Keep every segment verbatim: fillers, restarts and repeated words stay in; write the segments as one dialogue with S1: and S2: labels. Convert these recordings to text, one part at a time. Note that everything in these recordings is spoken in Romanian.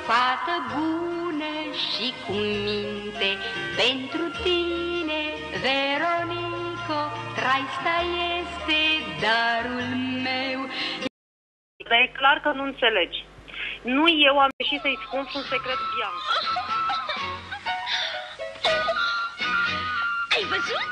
S1: fată bună și cu minte pentru tine, Veronico, traista este darul meu.
S2: Dar e clar că nu înțelegi. Nu eu am ieșit să-i spun un secret Bianca.
S3: Ai văzut?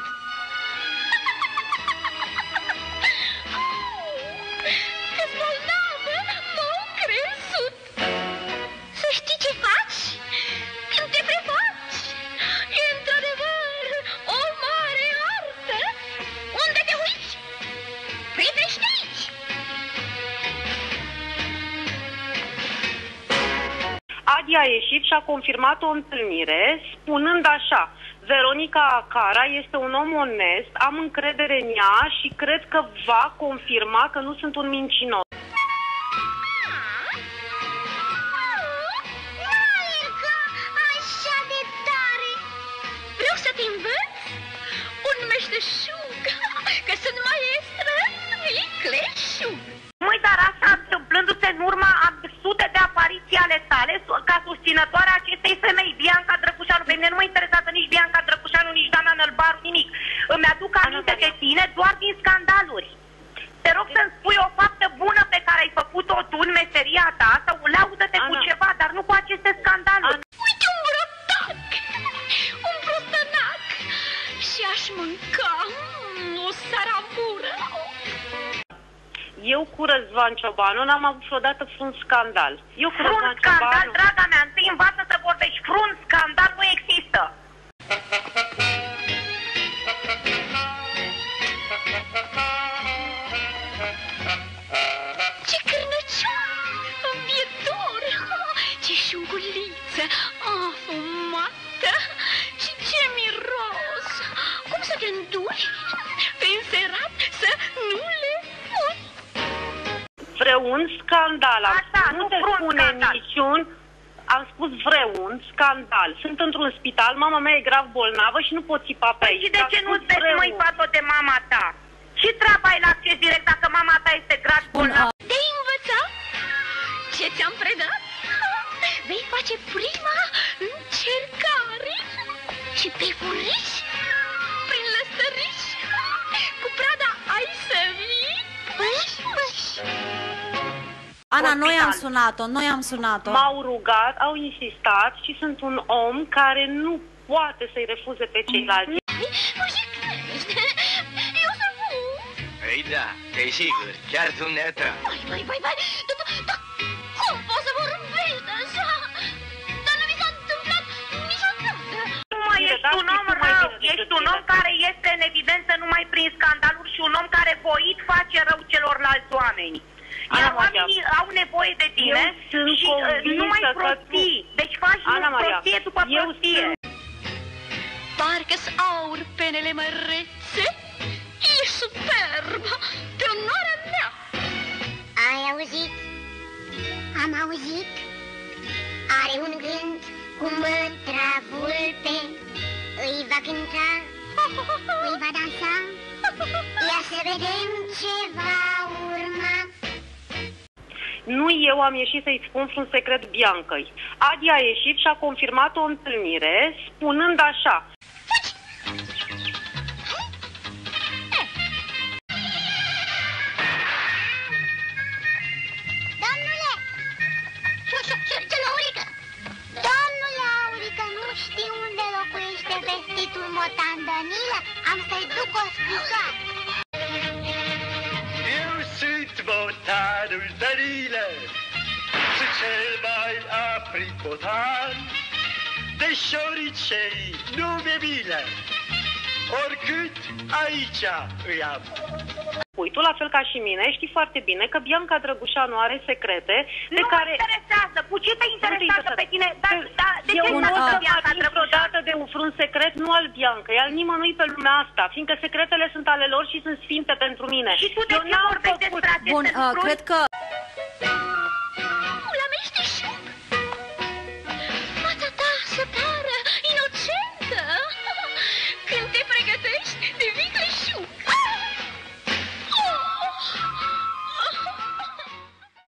S3: Că-s bolnavă, m-au crezut. Să știi ce faci când te prefaci. E într-adevăr o mare artă. Unde te uiți? Privește aici.
S2: Adi a ieșit și a confirmat o întâlnire spunând așa: Veronica Acara este un om onest, am încredere în ea și cred că va confirma că nu sunt un mincinos.
S3: Așa de tare! Vreau să te învăț un meșteșug, că sunt maestră vicleșug.
S2: Măi, dar asta întâmplându-se în urma a sute de apariții ale tale ca susținătoare a acestei femei, Bianca Drăgușanu. Pe mine nu mă interesează nici Bianca Drăgușanu, nici Dana Nălbaru, nimic. Îmi aduc aminte de tine doar din scandaluri. Te rog să-mi spui o faptă bună pe care ai făcut-o tu în meseria ta sau laudă-te cu ceva, dar nu cu aceste scandaluri.
S3: Uite un brotac, un prostănac și aș mânca o saramură.
S2: Eu cu Răzvan Ciobanu n-am avut vreodată vreun scandal. Eu cu
S4: Vreun
S2: Răzvan
S4: scandal,
S2: Ciobanu...
S4: draga mea, întâi învață să vorbești. Vreun scandal nu există.
S3: Ce cârnăciun învietor, ce șunguliță afumată și ce miros. Cum să te înduri pe înserat să nu le furi?
S2: Vreun scandal, am
S4: Asta,
S2: spus, nu
S4: nu
S2: te
S4: vreun
S2: spune
S4: scandal.
S2: niciun, am spus vreun scandal. Sunt într-un spital, mama mea e grav bolnavă și nu pot țipa pe aici.
S4: Și de
S2: Am
S4: ce
S2: spus
S4: nu-ți vezi,
S2: vreun.
S4: măi, față de mama ta? Ce treabă ai la acces direct dacă mama ta este grav bolnavă?
S3: Te-ai învățat ce ți-am predat? Vei face prima încercare și pe furiș, prin lăstăriș, cu prada ai să vii.
S5: Ana, noi am sunat-o, noi am sunat-o.
S2: M-au rugat, au insistat și sunt un om care nu poate să-i refuze pe ceilalți.
S3: Nu jignești, eu să fug.
S6: Ei da, desigur, chiar dumneata.
S3: Vai, vai, vai, vai, dar, dar cum poți să vorbești așa? Dar nu mi s-a întâmplat niciodată.
S4: Nu mai ești un om rău, ești un om care este în evidență numai prin scandaluri și un om care voit face rău celorlalți oameni. Iar oamenii au nevoie de tine și uh, nu mai prostii. Deci faci prostie după prostie.
S3: Parcă-s aur penele mărețe, e superbă, pe onoarea mea.
S7: Ai auzit? Am auzit? Are un gând cu mătra vulpe, îi va cânta, îi va dansa. Ia să vedem ce va urma.
S2: Nu eu am ieșit să-i spun un secret Biancăi. Adi a ieșit și a confirmat o întâlnire spunând așa:
S7: Domnule! Ce Laurică? Domnule Aurică, nu știi unde locuiește vestitul Motan Danilă? Am să-i duc o scrisoare.
S6: Eu sunt Motanul Danilă, sunt cel mai apricotan, de șoricei nu mi-e milă, oricât aici îi am.
S2: Pui, tu la fel ca și mine știi foarte bine că Bianca Drăgușanu are secrete de
S4: Nu
S2: care...
S4: mă interesează. Cu ce te interesează pe tine? Dar, da, de
S2: Eu
S4: ce
S2: nu
S4: n-a
S2: o să
S4: Bianca
S2: mă vreodată de un vreun secret, nu al Biancăi, al nimănui pe lumea asta, fiindcă secretele sunt ale lor și sunt sfinte pentru mine.
S4: Și tu de
S2: Eu
S4: ce
S2: n-am
S4: vorbești
S2: făcut...
S4: despre aceste
S5: Bun, uh,
S4: lucruri?
S5: cred că...
S3: La meșteșug, fața ta să pară inocentă când te pregătești de vic